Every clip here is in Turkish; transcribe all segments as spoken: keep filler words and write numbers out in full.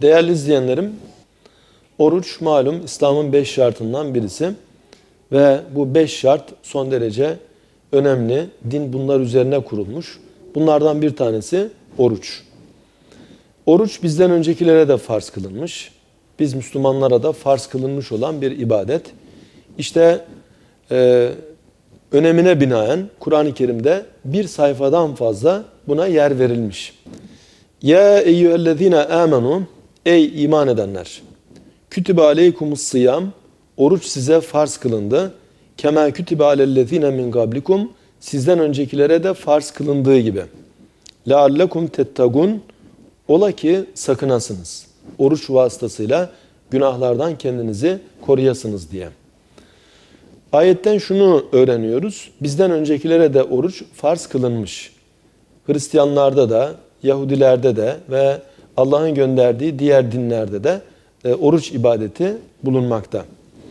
Değerli izleyenlerim, oruç malum İslam'ın beş şartından birisi ve bu beş şart son derece önemli. Din bunlar üzerine kurulmuş. Bunlardan bir tanesi oruç. Oruç bizden öncekilere de farz kılınmış. Biz Müslümanlara da farz kılınmış olan bir ibadet. İşte e, önemine binaen Kur'an-ı Kerim'de bir sayfadan fazla buna yer verilmiş. Ya eyyühellezine amenu, ey iman edenler, kütübe aleykumus sıyam, oruç size farz kılındı. Kema kütübe alellezine min gablikum, sizden öncekilere de farz kılındığı gibi. Leallekum tettagun, ola ki sakınasınız. Oruç vasıtasıyla günahlardan kendinizi koruyasınız diye. Ayetten şunu öğreniyoruz. Bizden öncekilere de oruç farz kılınmış. Hristiyanlarda da, Yahudilerde de ve Allah'ın gönderdiği diğer dinlerde de e, oruç ibadeti bulunmakta.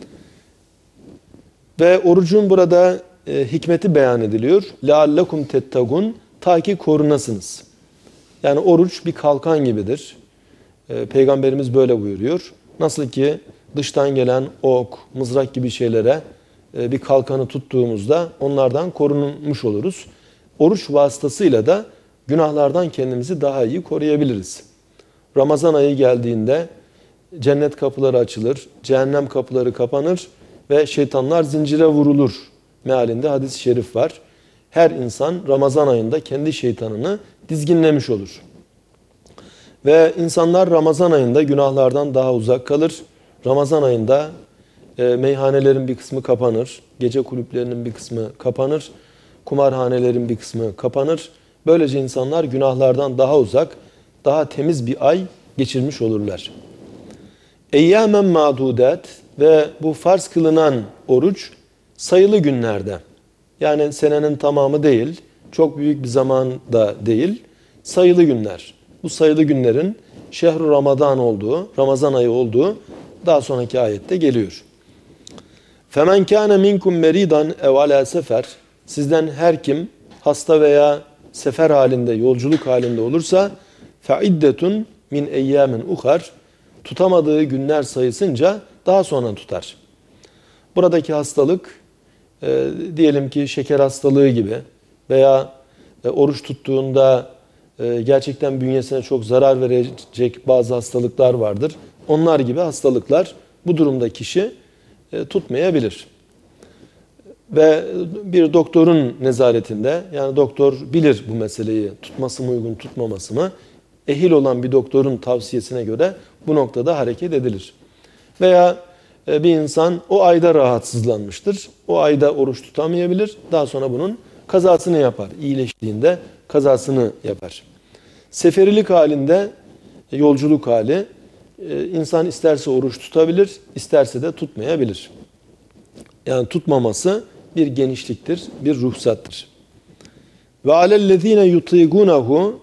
Ve orucun burada e, hikmeti beyan ediliyor. لَعَلَّكُمْ تَتَّقُونَ, ta ki korunasınız. Yani oruç bir kalkan gibidir. E, Peygamberimiz böyle buyuruyor. Nasıl ki dıştan gelen ok, mızrak gibi şeylere e, bir kalkanı tuttuğumuzda onlardan korunmuş oluruz. Oruç vasıtasıyla da günahlardan kendimizi daha iyi koruyabiliriz. Ramazan ayı geldiğinde cennet kapıları açılır, cehennem kapıları kapanır ve şeytanlar zincire vurulur mealinde hadis-i şerif var. Her insan Ramazan ayında kendi şeytanını dizginlemiş olur. Ve insanlar Ramazan ayında günahlardan daha uzak kalır. Ramazan ayında e, meyhanelerin bir kısmı kapanır, gece kulüplerinin bir kısmı kapanır, kumarhanelerin bir kısmı kapanır. Böylece insanlar günahlardan daha uzak, daha temiz bir ay geçirmiş olurlar. Eyyâmen ma'dûdât, ve bu farz kılınan oruç sayılı günlerde, yani senenin tamamı değil, çok büyük bir zaman da değil, sayılı günler. Bu sayılı günlerin şehr-ü Ramazan olduğu, Ramazan ayı olduğu daha sonraki ayette geliyor. فَمَنْ كَانَ مِنْكُمْ مَرِيدًا اَوْ عَلَى sefer, sizden her kim hasta veya sefer halinde, yolculuk halinde olursa فَعِدَّةٌ min اَيَّامٍ اُخَرٍ, tutamadığı günler sayısınca daha sonra tutar. Buradaki hastalık e, diyelim ki şeker hastalığı gibi veya e, oruç tuttuğunda e, gerçekten bünyesine çok zarar verecek bazı hastalıklar vardır. Onlar gibi hastalıklar bu durumda kişi e, tutmayabilir. Ve bir doktorun nezaretinde, yani doktor bilir bu meseleyi, tutması mı uygun, tutmaması mı, ehil olan bir doktorun tavsiyesine göre bu noktada hareket edilir. Veya bir insan o ayda rahatsızlanmıştır. O ayda oruç tutamayabilir. Daha sonra bunun kazasını yapar. İyileştiğinde kazasını yapar. Seferilik halinde, yolculuk hali, insan isterse oruç tutabilir, isterse de tutmayabilir. Yani tutmaması bir genişliktir, bir ruhsattır. Ve alellezine yutigunahu,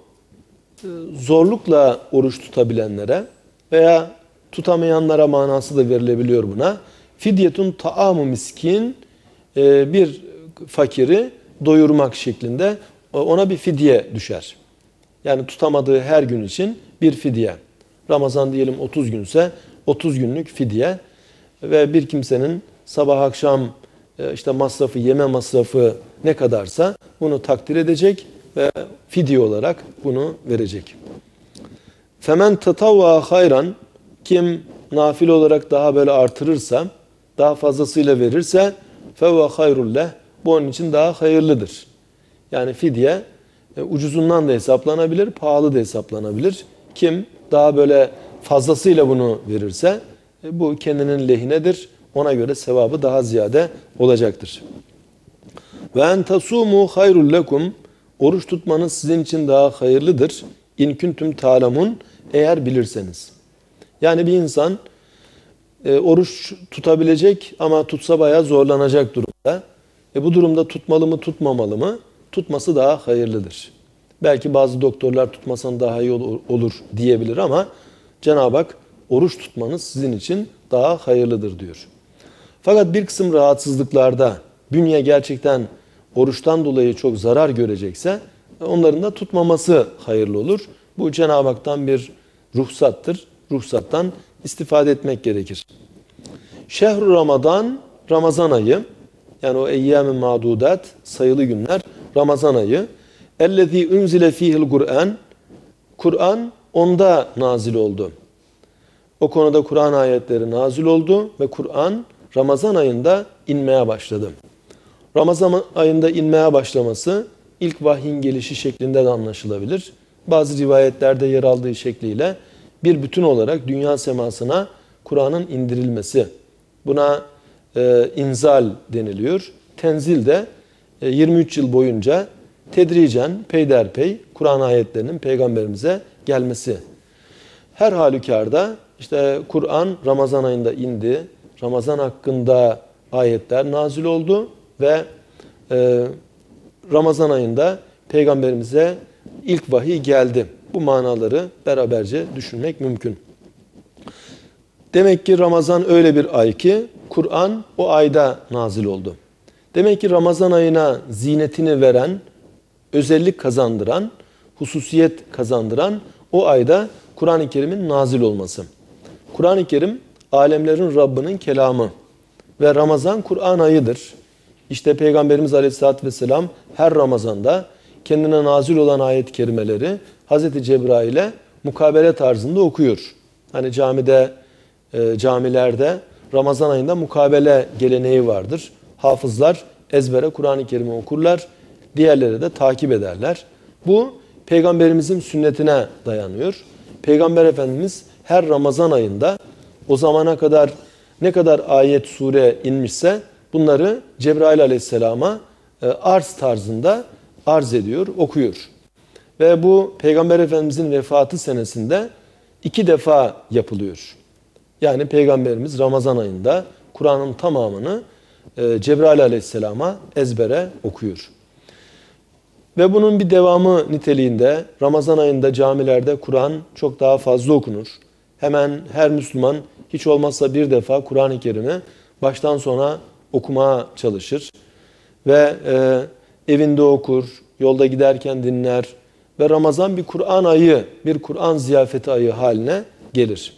zorlukla oruç tutabilenlere veya tutamayanlara manası da verilebiliyor buna. Fidyetun ta'amu miskin, bir fakiri doyurmak şeklinde ona bir fidye düşer. Yani tutamadığı her gün için bir fidye. Ramazan diyelim otuz günse otuz günlük fidye ve bir kimsenin sabah akşam işte masrafı, yeme masrafı ne kadarsa bunu takdir edecek ve fidye olarak bunu verecek. Femen tatavva hayran, kim nafile olarak daha böyle artırırsa, daha fazlasıyla verirse fevve hayrulleh, bu onun için daha hayırlıdır. Yani fidye e, ucuzundan da hesaplanabilir, pahalı da hesaplanabilir. Kim daha böyle fazlasıyla bunu verirse e, bu kendinin lehinedir. Ona göre sevabı daha ziyade olacaktır. Ve en tasumu hayrul lekum, oruç tutmanız sizin için daha hayırlıdır. İn kuntum ta'lemun, eğer bilirseniz. Yani bir insan e, oruç tutabilecek ama tutsa bayağı zorlanacak durumda. E, bu durumda tutmalı mı tutmamalı mı? Tutması daha hayırlıdır. Belki bazı doktorlar tutmasan daha iyi olur, olur diyebilir ama Cenab-ı Hak oruç tutmanız sizin için daha hayırlıdır diyor. Fakat bir kısım rahatsızlıklarda bünye gerçekten oruçtan dolayı çok zarar görecekse onların da tutmaması hayırlı olur. Bu Cenab-ı Hak'tan bir ruhsattır. ruhsattan istifade etmek gerekir. Şehr-ü Ramazan, Ramazan ayı, yani o eyyâm-i ma'dudat, sayılı günler, Ramazan ayı. اَلَّذ۪ي اُنْزِلَ ف۪يهِ الْقُرْآنِ Kur'an onda nazil oldu. O konuda Kur'an ayetleri nazil oldu ve Kur'an Ramazan ayında inmeye başladı. Ramazan ayında inmeye başlaması ilk vahyin gelişi şeklinde de anlaşılabilir. Bazı rivayetlerde yer aldığı şekliyle bir bütün olarak dünya semasına Kur'an'ın indirilmesi. Buna e, inzal deniliyor. Tenzil de e, yirmi üç yıl boyunca tedricen peyderpey Kur'an ayetlerinin peygamberimize gelmesi. Her halükarda işte Kur'an Ramazan ayında indi. Ramazan hakkında ayetler nazil oldu ve e, Ramazan ayında peygamberimize ilk vahiy geldi. Bu manaları beraberce düşünmek mümkün. Demek ki Ramazan öyle bir ay ki Kur'an o ayda nazil oldu. Demek ki Ramazan ayına zinetini veren, özellik kazandıran, hususiyet kazandıran o ayda Kur'an-ı Kerim'in nazil olması. Kur'an-ı Kerim alemlerin Rabbinin kelamı ve Ramazan Kur'an ayıdır. İşte Peygamberimiz Aleyhisselatü Vesselam her Ramazan'da kendine nazil olan ayet-i kerimeleri Hazreti Cebrail'e mukabele tarzında okuyor. Hani camide, e, camilerde Ramazan ayında mukabele geleneği vardır. Hafızlar ezbere Kur'an-ı Kerim'i okurlar, diğerleri de takip ederler. Bu Peygamberimizin sünnetine dayanıyor. Peygamber Efendimiz her Ramazan ayında o zamana kadar ne kadar ayet, sure inmişse bunları Cebrail Aleyhisselam'a e, arz tarzında arz ediyor, okuyor. Ve bu Peygamber Efendimizin vefatı senesinde iki defa yapılıyor. Yani Peygamberimiz Ramazan ayında Kur'an'ın tamamını e, Cebrail Aleyhisselam'a ezbere okuyor. Ve bunun bir devamı niteliğinde Ramazan ayında camilerde Kur'an çok daha fazla okunur. Hemen her Müslüman hiç olmazsa bir defa Kur'an-ı Kerim'i baştan sona okumaya çalışır. Ve e, evinde okur, yolda giderken dinler. Ve Ramazan bir Kur'an ayı, bir Kur'an ziyafeti ayı haline gelir.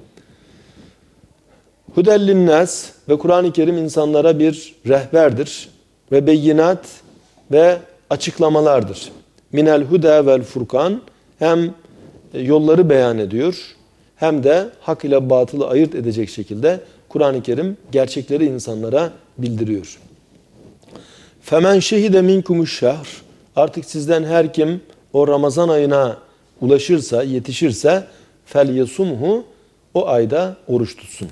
Hudellin-nas ve Kur'an-ı Kerim insanlara bir rehberdir. Ve beyinat ve açıklamalardır. Minel huda vel furkan, hem yolları beyan ediyor hem de hak ile batılı ayırt edecek şekilde Kur'an-ı Kerim gerçekleri insanlara bildiriyor. Femen şehide minkumuş şehr, artık sizden her kim o Ramazan ayına ulaşırsa, yetişirse fel yasumhu, o ayda oruç tutsun.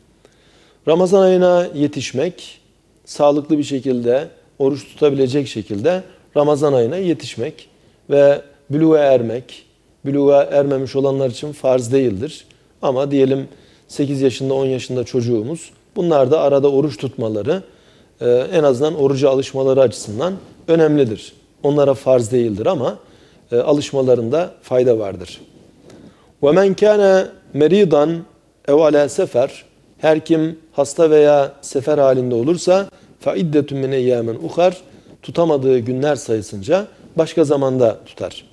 Ramazan ayına yetişmek, sağlıklı bir şekilde oruç tutabilecek şekilde Ramazan ayına yetişmek ve bülüğe ermek, bülüğe ermemiş olanlar için farz değildir. Ama diyelim sekiz yaşında on yaşında çocuğumuz, bunlar da arada oruç tutmaları, en azından oruca alışmaları açısından önemlidir. Onlara farz değildir ama alışmalarında fayda vardır. وَمَنْ كَانَ مَرِيضًا اَوْ عَلَى sefer, her kim hasta veya sefer halinde olursa فَاِدَّةٌ مِنْ اَيَّامٍ اُخَرٍ, tutamadığı günler sayısınca başka zamanda tutar.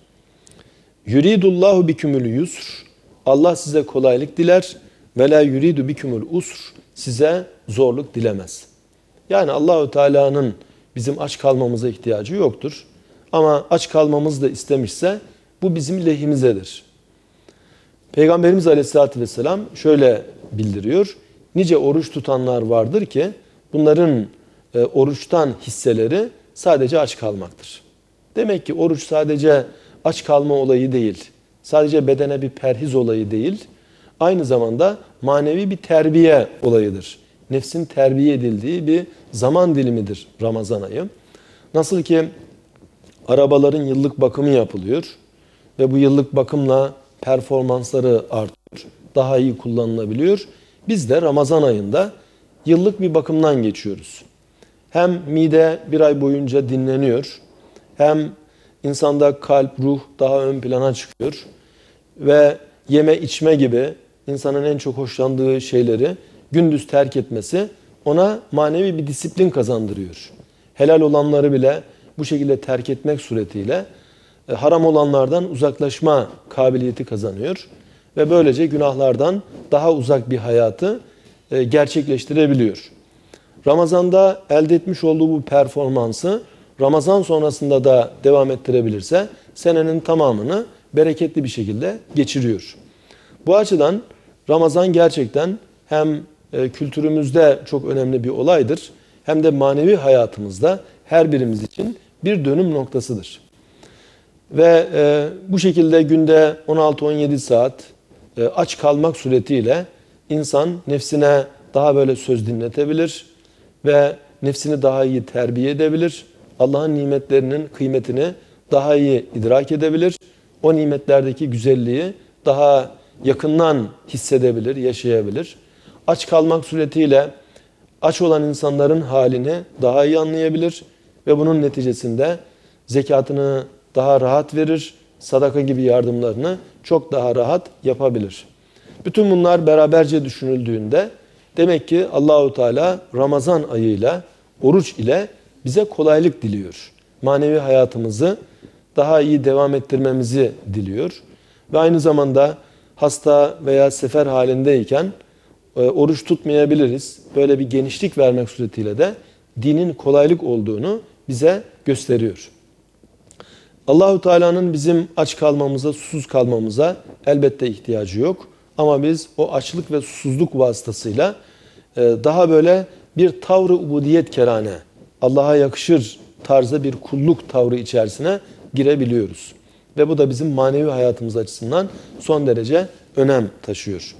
Yuridullahu bikumul yusr, Allah size kolaylık diler ve la yuridu bikumul usr, size zorluk dilemez. Yani Allahü Teala'nın bizim aç kalmamıza ihtiyacı yoktur. Ama aç kalmamızı da istemişse bu bizim lehimizedir. Peygamberimiz Aleyhisselatü Vesselam şöyle bildiriyor. Nice oruç tutanlar vardır ki bunların e, oruçtan hisseleri sadece aç kalmaktır. Demek ki oruç sadece aç kalma olayı değil. Sadece bedene bir perhiz olayı değil. Aynı zamanda manevi bir terbiye olayıdır. Nefsin terbiye edildiği bir zaman dilimidir Ramazan ayı. Nasıl ki arabaların yıllık bakımı yapılıyor ve bu yıllık bakımla performansları artıyor, daha iyi kullanılabiliyor. Biz de Ramazan ayında yıllık bir bakımdan geçiyoruz. Hem mide bir ay boyunca dinleniyor, hem insanda kalp, ruh daha ön plana çıkıyor ve yeme içme gibi insanın en çok hoşlandığı şeyleri gündüz terk etmesi ona manevi bir disiplin kazandırıyor. Helal olanları bile bu şekilde terk etmek suretiyle haram olanlardan uzaklaşma kabiliyeti kazanıyor. ve böylece günahlardan daha uzak bir hayatı e, gerçekleştirebiliyor. Ramazan'da elde etmiş olduğu bu performansı Ramazan sonrasında da devam ettirebilirse senenin tamamını bereketli bir şekilde geçiriyor. Bu açıdan Ramazan gerçekten hem e, kültürümüzde çok önemli bir olaydır, hem de manevi hayatımızda her birimiz için bir dönüm noktasıdır. Ve e, bu şekilde günde on altı on yedi saat e, aç kalmak suretiyle insan nefsine daha böyle söz dinletebilir ve nefsini daha iyi terbiye edebilir. Allah'ın nimetlerinin kıymetini daha iyi idrak edebilir. O nimetlerdeki güzelliği daha yakından hissedebilir, yaşayabilir. Aç kalmak suretiyle aç olan insanların halini daha iyi anlayabilir ve bunun neticesinde zekatını daha rahat verir, sadaka gibi yardımlarını çok daha rahat yapabilir. Bütün bunlar beraberce düşünüldüğünde demek ki Allahu Teala Ramazan ayıyla, oruç ile bize kolaylık diliyor. Manevi hayatımızı daha iyi devam ettirmemizi diliyor. Ve aynı zamanda hasta veya sefer halindeyken e, oruç tutmayabiliriz. Böyle bir genişlik vermek suretiyle de dinin kolaylık olduğunu bize gösteriyor. Allahu Teala'nın bizim aç kalmamıza, susuz kalmamıza elbette ihtiyacı yok. Ama biz o açlık ve susuzluk vasıtasıyla e, daha böyle bir tavrı ubudiyet kerane, Allah'a yakışır tarzda bir kulluk tavrı içerisine girebiliyoruz. Ve bu da bizim manevi hayatımız açısından son derece önem taşıyor.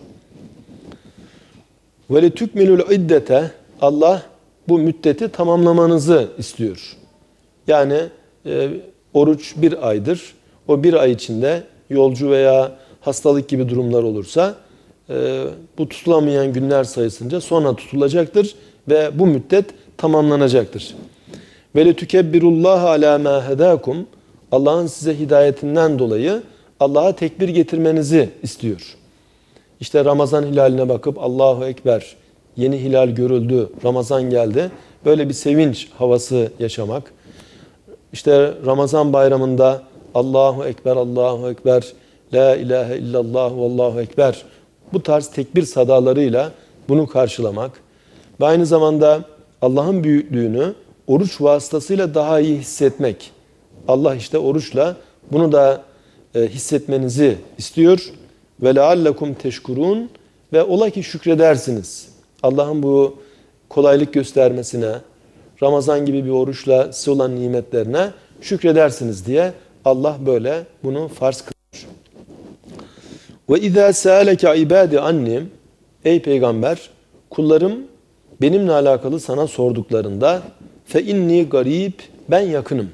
وَلِتُكْمِلُ الْعِدَّةَ Allah bu müddeti tamamlamanızı istiyor. Yani e, oruç bir aydır. O bir ay içinde yolcu veya hastalık gibi durumlar olursa e, bu tutulamayan günler sayısınca sonra tutulacaktır ve bu müddet tamamlanacaktır. وَلِتُكَبِّرُ ala ma hedakum Allah'ın size hidayetinden dolayı Allah'a tekbir getirmenizi istiyor. İşte Ramazan hilaline bakıp Allahu Ekber, yeni hilal görüldü, Ramazan geldi. Böyle bir sevinç havası yaşamak. İşte Ramazan bayramında Allahu Ekber, Allahu Ekber, La ilahe illallah, Allahu Ekber. Bu tarz tekbir sadalarıyla bunu karşılamak. Ve aynı zamanda Allah'ın büyüklüğünü oruç vasıtasıyla daha iyi hissetmek. Allah işte oruçla bunu da e, hissetmenizi istiyor. Ve leallekum teşkurun ve ola ki şükredersiniz. Allah'ın bu kolaylık göstermesine, Ramazan gibi bir oruçla size olan nimetlerine şükredersiniz diye Allah böyle bunu farz kılıyor. Ve izâ sâleke ibâdi annim ey peygamber kullarım benimle alakalı sana sorduklarında fe inni garib ben yakınım.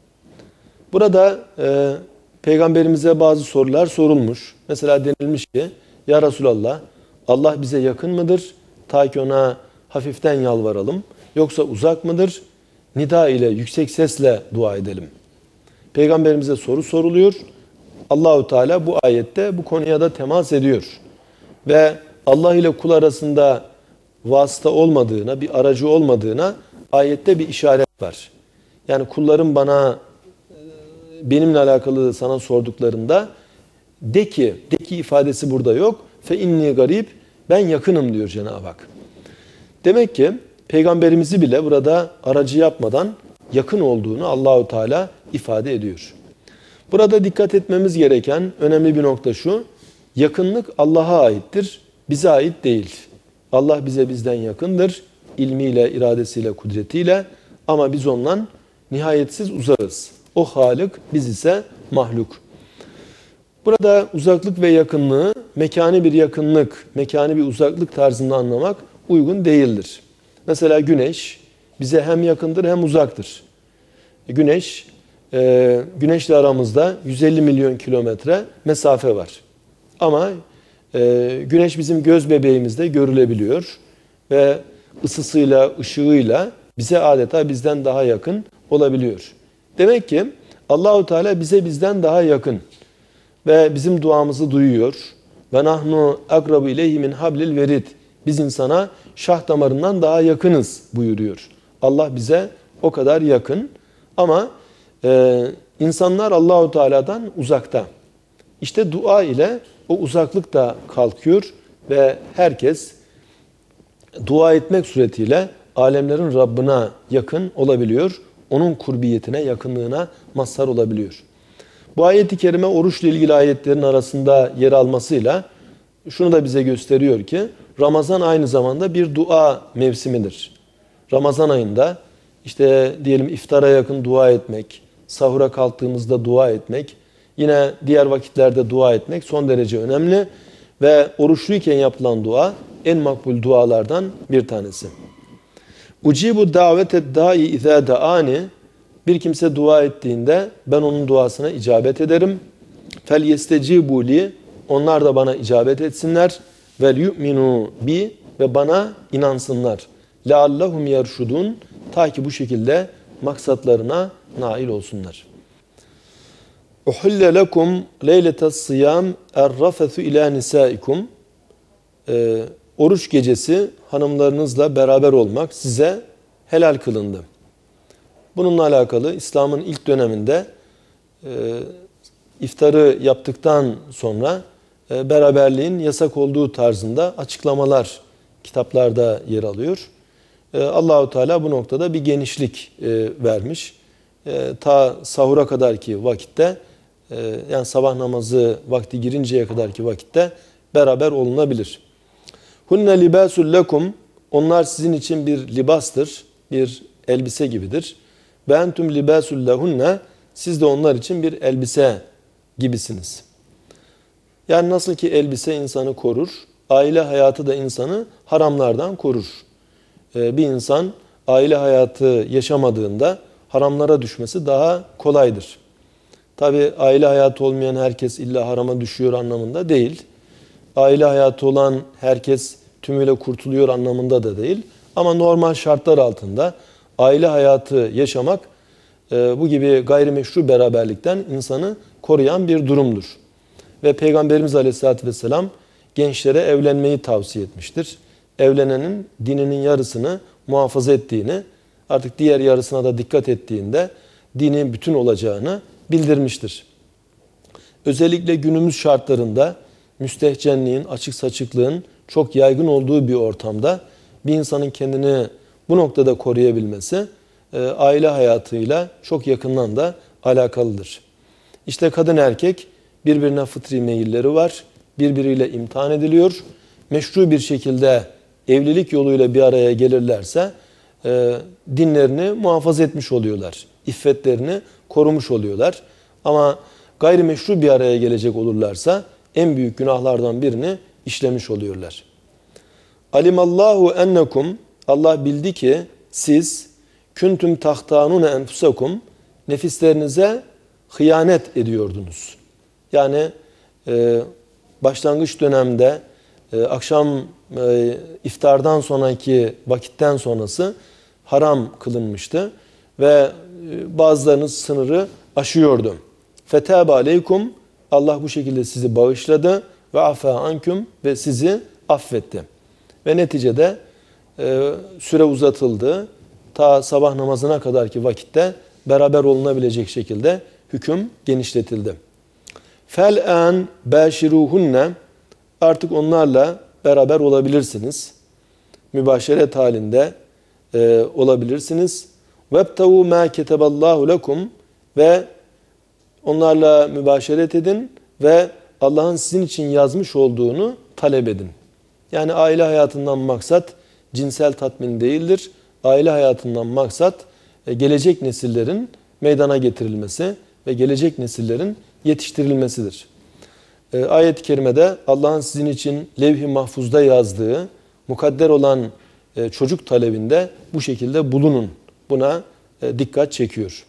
Burada e, peygamberimize bazı sorular sorulmuş. Mesela denilmiş ki ya Resulallah Allah bize yakın mıdır? Ta ki ona hafiften yalvaralım. Yoksa uzak mıdır? Nida ile yüksek sesle dua edelim. Peygamberimize soru soruluyor. Allahu Teala bu ayette bu konuya da temas ediyor. Ve Allah ile kul arasında vasıta olmadığına, bir aracı olmadığına ayette bir işaret var. Yani kullarım bana benimle alakalı sana sorduklarında de ki, de ki ifadesi burada yok. Fe inni garib ben yakınım diyor Cenab-ı Hak. Demek ki peygamberimizi bile burada aracı yapmadan yakın olduğunu Allahu Teala ifade ediyor. Burada dikkat etmemiz gereken önemli bir nokta şu. Yakınlık Allah'a aittir, bize ait değil. Allah bize bizden yakındır, ilmiyle, iradesiyle, kudretiyle ama biz ondan nihayetsiz uzağız. O Halık, biz ise mahluk. Burada uzaklık ve yakınlığı mekani bir yakınlık, mekani bir uzaklık tarzında anlamak uygun değildir. Mesela güneş bize hem yakındır hem uzaktır. Güneş, e, güneşle aramızda yüz elli milyon kilometre mesafe var. Ama e, güneş bizim göz bebeğimizde görülebiliyor ve ısısıyla, ışığıyla bize adeta bizden daha yakın olabiliyor. Demek ki Allahu Teala bize bizden daha yakın ve bizim duamızı duyuyor. Ve nahnu akrabu ileyhi min hablil verid. Biz insana şah damarından daha yakınız buyuruyor. Allah bize o kadar yakın ama e, insanlar Allahu Teala'dan uzakta. İşte dua ile o uzaklık da kalkıyor ve herkes dua etmek suretiyle alemlerin Rabbine yakın olabiliyor. Onun kurbiyetine, yakınlığına mazhar olabiliyor. Bu ayet-i kerime oruçla ilgili ayetlerin arasında yer almasıyla şunu da bize gösteriyor ki Ramazan aynı zamanda bir dua mevsimidir. Ramazan ayında işte diyelim iftara yakın dua etmek, sahura kalktığımızda dua etmek, yine diğer vakitlerde dua etmek son derece önemli ve oruçluyken yapılan dua en makbul dualardan bir tanesi. Ucibu davete dai izâ da'ani, bir kimse dua ettiğinde ben onun duasına icabet ederim. Fel yestecibu li, onlar da bana icabet etsinler. Vel yu'minu bi, ve bana inansınlar. Leallahum yerşudun, ta ki bu şekilde maksatlarına nail olsunlar. Uhille lekum leyletes siyam errafethu ila nisaikum. Ee, oruç gecesi hanımlarınızla beraber olmak size helal kılındı. Bununla alakalı İslam'ın ilk döneminde e, iftarı yaptıktan sonra e, beraberliğin yasak olduğu tarzında açıklamalar kitaplarda yer alıyor. E, Allahu Teala bu noktada bir genişlik e, vermiş. E, ta sahura kadarki vakitte, e, yani sabah namazı vakti girinceye kadarki vakitte beraber olunabilir. Hunne libasul lekum, onlar sizin için bir libastır, bir elbise gibidir. Ve entum libasul lehunne, siz de onlar için bir elbise gibisiniz. Yani nasıl ki elbise insanı korur, aile hayatı da insanı haramlardan korur. Ee, bir insan aile hayatı yaşamadığında haramlara düşmesi daha kolaydır. Tabi aile hayatı olmayan herkes illa harama düşüyor anlamında değil. Aile hayatı olan herkes tümüyle kurtuluyor anlamında da değil. Ama normal şartlar altında aile hayatı yaşamak e, bu gibi gayrimeşru beraberlikten insanı koruyan bir durumdur. Ve Peygamberimiz Aleyhisselatü Vesselam gençlere evlenmeyi tavsiye etmiştir. Evlenenin dininin yarısını muhafaza ettiğini, artık diğer yarısına da dikkat ettiğinde dini bütün olacağını bildirmiştir. Özellikle günümüz şartlarında müstehcenliğin, açık saçıklığın çok yaygın olduğu bir ortamda bir insanın kendini bu noktada koruyabilmesi e, aile hayatıyla çok yakından da alakalıdır. İşte kadın erkek birbirine fıtri meyilleri var, birbiriyle imtihan ediliyor. Meşru bir şekilde evlilik yoluyla bir araya gelirlerse e, dinlerini muhafaza etmiş oluyorlar, iffetlerini korumuş oluyorlar. Ama gayrimeşru bir araya gelecek olurlarsa en büyük günahlardan birini işlemiş oluyorlar. Alimallahu ennekum, Allah bildi ki siz küntüm tahtanune enfusakum, nefislerinize hıyanet ediyordunuz. Yani e, başlangıç dönemde e, akşam e, iftardan sonraki vakitten sonrası haram kılınmıştı ve e, bazılarınız sınırı aşıyordu. Fetâbe aleykum, Allah bu şekilde sizi bağışladı ve afâ anküm, ve sizi affetti. Ve neticede e, süre uzatıldı. Ta sabah namazına kadarki vakitte beraber olunabilecek şekilde hüküm genişletildi. Fel'an bâşirûhunne, artık onlarla beraber olabilirsiniz. Mübaşeret halinde e, olabilirsiniz. Vebtevû mâ keteballâhu lekum, ve onlarla mübaşeret edin ve Allah'ın sizin için yazmış olduğunu talep edin. Yani aile hayatından maksat cinsel tatmin değildir. Aile hayatından maksat gelecek nesillerin meydana getirilmesi ve gelecek nesillerin yetiştirilmesidir. E, ayet-i kerimede Allah'ın sizin için levh-i mahfuzda yazdığı mukadder olan e, çocuk talebinde bu şekilde bulunun. Buna e, dikkat çekiyor.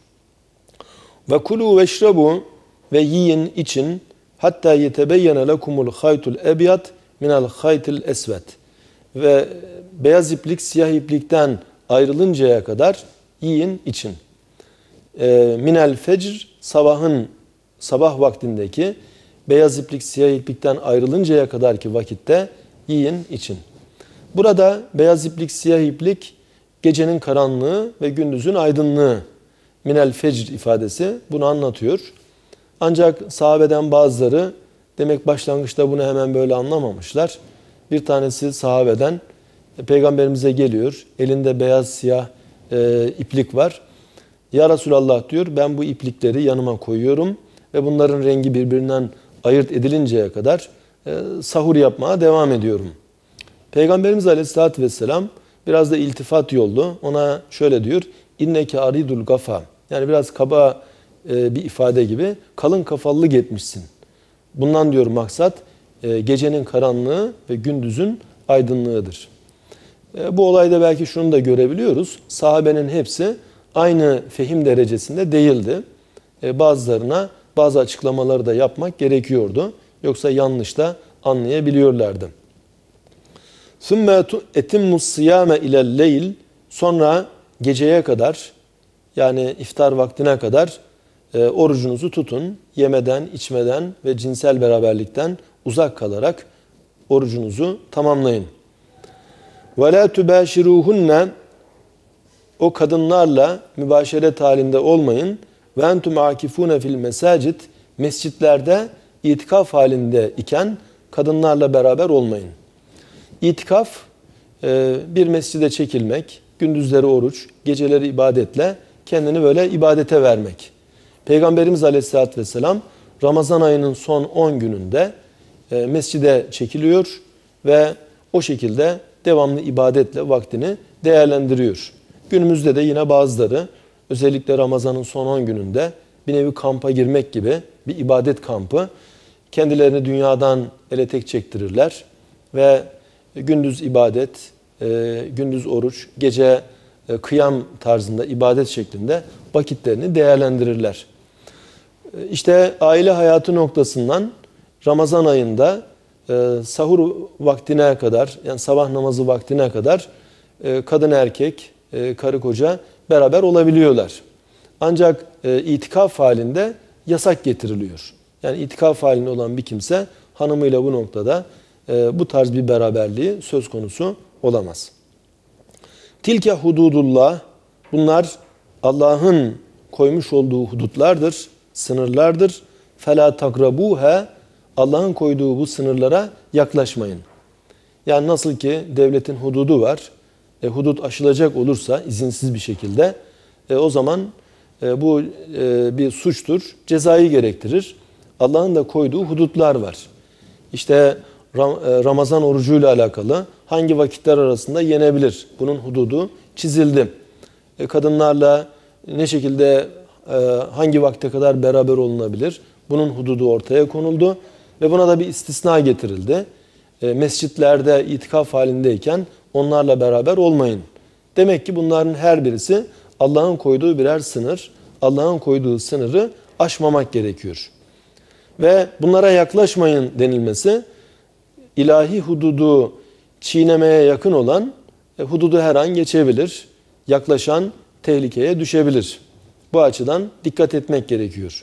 Ve kulu veşrabu, ve yiyin için, hatta yetebeyyene lekumul haytul ebyat minel haytil esvet, ve beyaz iplik siyah iplikten ayrılıncaya kadar yiyin için. E, minel fecr, sabahın sabah vaktindeki beyaz iplik siyah iplikten ayrılıncaya kadarki vakitte yiyin için. Burada beyaz iplik siyah iplik gecenin karanlığı ve gündüzün aydınlığı. Minel fecr ifadesi bunu anlatıyor. Ancak sahabeden bazıları demek başlangıçta bunu hemen böyle anlamamışlar. Bir tanesi sahabeden Peygamberimize geliyor. Elinde beyaz siyah e, iplik var. Ya Resulallah diyor, ben bu iplikleri yanıma koyuyorum ve bunların rengi birbirinden ayırt edilinceye kadar e, sahur yapmaya devam ediyorum. Peygamberimiz Aleyhisselatü Vesselam biraz da iltifat yollu. Ona şöyle diyor. İnneke aridul gafa. Yani biraz kaba e, bir ifade gibi. Kalın kafalılık etmişsin. Bundan diyor maksat e, gecenin karanlığı ve gündüzün aydınlığıdır. E, bu olayda belki şunu da görebiliyoruz. Sahabenin hepsi aynı fehim derecesinde değildi. E, bazılarına bazı açıklamaları da yapmak gerekiyordu. Yoksa yanlış da anlayabiliyorlardı. ثُمَّ اَتِمُّ الصِّيَامَ اِلَى اللَّيْلِ Sonra geceye kadar, yani iftar vaktine kadar e, orucunuzu tutun. Yemeden, içmeden ve cinsel beraberlikten uzak kalarak orucunuzu tamamlayın. وَلَا تُبَاشِرُوهُنَّ O kadınlarla mübaşeret halinde olmayın. وَاَنْتُمْ عَاكِفُونَ fil mesacid Mescitlerde itikaf halinde iken kadınlarla beraber olmayın. İtikaf bir mescide çekilmek, gündüzleri oruç, geceleri ibadetle kendini böyle ibadete vermek. Peygamberimiz Aleyhisselatü Vesselam Ramazan ayının son on gününde mescide çekiliyor ve o şekilde devamlı ibadetle vaktini değerlendiriyor. Günümüzde de yine bazıları özellikle Ramazan'ın son on gününde bir nevi kampa girmek gibi bir ibadet kampı, kendilerini dünyadan ele tek çektirirler ve gündüz ibadet, gündüz oruç, gece kıyam tarzında ibadet şeklinde vakitlerini değerlendirirler. İşte aile hayatı noktasından Ramazan ayında sahur vaktine kadar, yani sabah namazı vaktine kadar kadın erkek, karı koca beraber olabiliyorlar. Ancak itikaf halinde yasak getiriliyor. Yani itikaf halinde olan bir kimse hanımıyla bu noktada bu tarz bir beraberliği söz konusu olamaz. Tilke hududullah, bunlar Allah'ın koymuş olduğu hudutlardır, sınırlardır. Fela takrabuha, Allah'ın koyduğu bu sınırlara yaklaşmayın. Yani nasıl ki devletin hududu var, e, hudut aşılacak olursa izinsiz bir şekilde e, o zaman e, bu e, bir suçtur, cezayı gerektirir. Allah'ın da koyduğu hudutlar var. İşte Ramazan orucuyla alakalı hangi vakitler arasında yenebilir? Bunun hududu çizildi. E, kadınlarla ne şekilde e, hangi vakte kadar beraber olunabilir? Bunun hududu ortaya konuldu ve buna da bir istisna getirildi. E, mescitlerde itikaf halindeyken onlarla beraber olmayın. Demek ki bunların her birisi Allah'ın koyduğu birer sınır. Allah'ın koyduğu sınırı aşmamak gerekiyor. Ve bunlara yaklaşmayın denilmesi, ilahi hududu çiğnemeye yakın olan e, hududu her an geçebilir. Yaklaşan tehlikeye düşebilir. Bu açıdan dikkat etmek gerekiyor.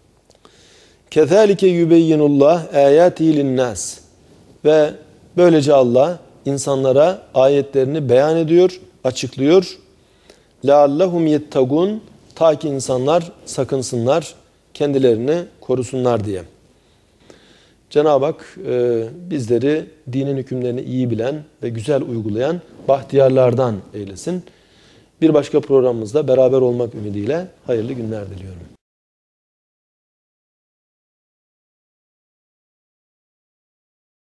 Kezalike yubeyyinullah ayatihi linnas. Ve böylece Allah insanlara ayetlerini beyan ediyor, açıklıyor. Leallahum yettagun, ta ki insanlar sakınsınlar, kendilerini korusunlar diye. Cenab-ı Hak e, bizleri dinin hükümlerini iyi bilen ve güzel uygulayan bahtiyarlardan eylesin. Bir başka programımızda beraber olmak ümidiyle hayırlı günler diliyorum.